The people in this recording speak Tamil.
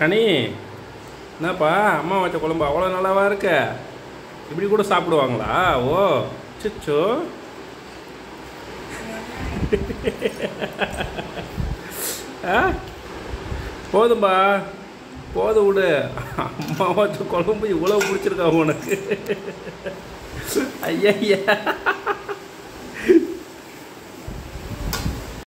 கனி என்னப்பா அம்மா வச்ச குழம்பு அவ்வளோ நல்லாவா இருக்க? இப்படி கூட சாப்பிடுவாங்களா? ஓ சிச்சோ. ஆ போதும்பா, போதும் விடு. அம்மா வச்ச குழம்பு இவ்வளோ பிடிச்சிருக்கா உனக்கு? ஐயா